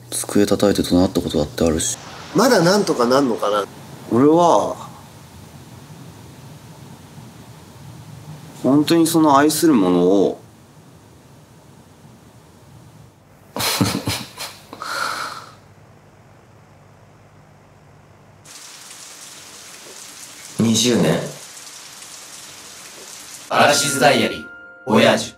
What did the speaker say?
机叩いて怒鳴ったことだってあるし。 まだなんとかなんのかな。 俺は本当にその愛するものを 20年アラシズダイアリー、ボヤージュ。